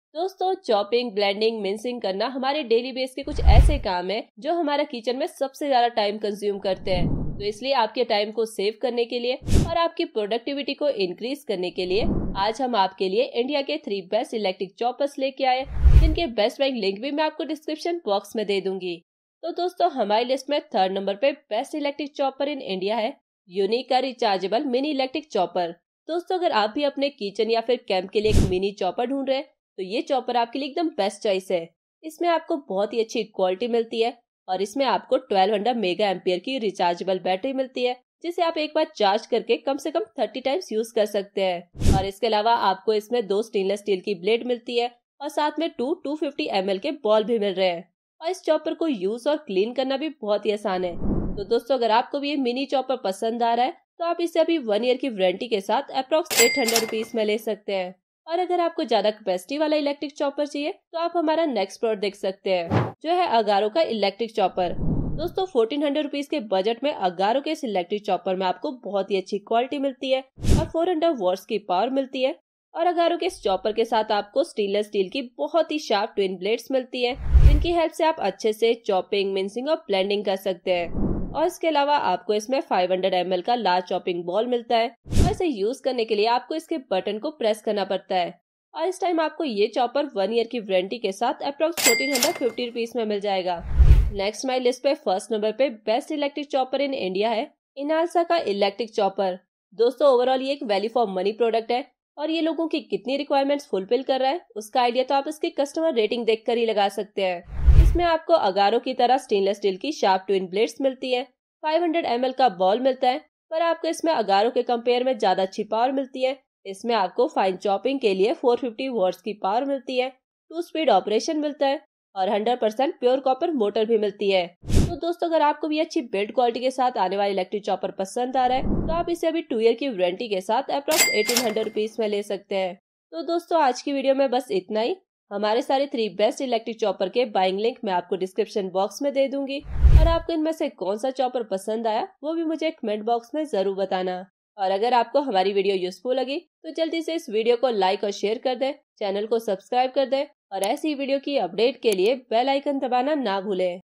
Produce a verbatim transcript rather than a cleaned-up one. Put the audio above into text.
दोस्तों, chopping, blending, mixing करना हमारे डेली बेस के कुछ ऐसे काम हैं जो हमारा किचन में सबसे ज्यादा टाइम कंज्यूम करते हैं। तो इसलिए आपके टाइम को सेव करने के लिए और आपकी प्रोडक्टिविटी को इंक्रीज करने के लिए आज हम आपके लिए इंडिया के थ्री बेस्ट इलेक्ट्रिक चॉपर्स लेके आए, जिनके बेस्ट बाइंग लिंक भी मैं आपको डिस्क्रिप्शन बॉक्स में दे दूंगी। तो दोस्तों, हमारी लिस्ट में थर्ड नंबर पे best electric chopper in India है यूनिक का रिचार्जेबल मिनी इलेक्ट्रिक चॉपर। दोस्तों, अगर आप भी अपने किचन या फिर कैंप के लिए एक मिनी चॉपर ढूंढ रहे हैं तो ये चॉपर आपके लिए एकदम बेस्ट चॉइस है। इसमें आपको बहुत ही अच्छी क्वालिटी मिलती है और इसमें आपको ट्वेल्व हंड्रेड मेगा एम्पियर की रिचार्जेबल बैटरी मिलती है, जिसे आप एक बार चार्ज करके कम से कम थर्टी टाइम्स यूज कर सकते हैं। और इसके अलावा आपको इसमें दो स्टेनलेस स्टील की ब्लेड मिलती है और साथ में two two fifty M L के बॉल भी मिल रहे हैं। और इस चॉपर को यूज और क्लीन करना भी बहुत ही आसान है। तो दोस्तों, अगर आपको भी ये मिनी चॉपर पसंद आ रहा है तो आप इसे अभी वन ईयर की वारंटी के साथ अप्रोक्स एट हंड्रेड रुपीज में ले सकते हैं। और अगर आपको ज्यादा कैपेसिटी वाला इलेक्ट्रिक चॉपर चाहिए तो आप हमारा नेक्स्ट प्रोडक्ट देख सकते हैं, जो है अगारो का इलेक्ट्रिक चॉपर। दोस्तों, फोर्टीन हंड्रेड रुपीज के बजट में अगारो के इस इलेक्ट्रिक चॉपर में आपको बहुत ही अच्छी क्वालिटी मिलती है और फोर हंड्रेड वॉट्स की पावर मिलती है। और अगारो के इस चॉपर के साथ आपको स्टेनलेस स्टील की बहुत ही शार्प ट्विन ब्लेड्स मिलती है, जिनकी हेल्प से आप अच्छे से चॉपिंग, मिक्सिंग और ब्लेंडिंग कर सकते हैं। और इसके अलावा आपको इसमें फाइव हंड्रेड एम एल का लार्ज चॉपिंग बॉल मिलता है और इसे यूज करने के लिए आपको इसके बटन को प्रेस करना पड़ता है। और इस टाइम आपको ये चॉपर वन ईयर की वारंटी के साथ approx fourteen hundred fifty rupees में मिल जाएगा। नेक्स्ट माई लिस्ट पे फर्स्ट नंबर पे best electric chopper in India है इनालसा का इलेक्ट्रिक चॉपर। दोस्तों, ओवरऑल ये एक वैल्यू फॉर मनी प्रोडक्ट है और ये लोगों की कितनी रिक्वायरमेंट्स फुलफिल कर रहा है उसका आइडिया तो आप इसकी कस्टमर रेटिंग देख कर ही लगा सकते हैं। इसमें आपको अगारो की तरह स्टेनलेस स्टील की शार्प ट्विन ब्लेड्स मिलती है, फाइव हंड्रेड एम एल का बॉल मिलता है, पर आपको इसमें अगारो के कंपेयर में ज्यादा अच्छी पावर मिलती है। इसमें आपको फाइन चॉपिंग के लिए फोर फिफ्टी वॉट्स की पावर मिलती है, टू स्पीड ऑपरेशन मिलता है और hundred percent pure copper motor भी मिलती है। तो दोस्तों, अगर आपको भी अच्छी बिल्ड क्वालिटी के साथ आने वाला इलेक्ट्रिक चॉपर पसंद आ रहा है तो आप इसे अभी टू ईयर की वारंटी के साथ अप्रोक्स एटीन हंड्रेड रुपीज में ले सकते हैं। तो दोस्तों, आज की वीडियो में बस इतना ही। हमारे सारे थ्री बेस्ट इलेक्ट्रिक चॉपर के बाइंग लिंक मैं आपको डिस्क्रिप्शन बॉक्स में दे दूंगी और आपको इनमें से कौन सा चॉपर पसंद आया वो भी मुझे कमेंट बॉक्स में जरूर बताना। और अगर आपको हमारी वीडियो यूजफुल लगी तो जल्दी से इस वीडियो को लाइक और शेयर कर दें, चैनल को सब्सक्राइब कर दें और ऐसी वीडियो की अपडेट के लिए बेल आइकन दबाना ना भूलें।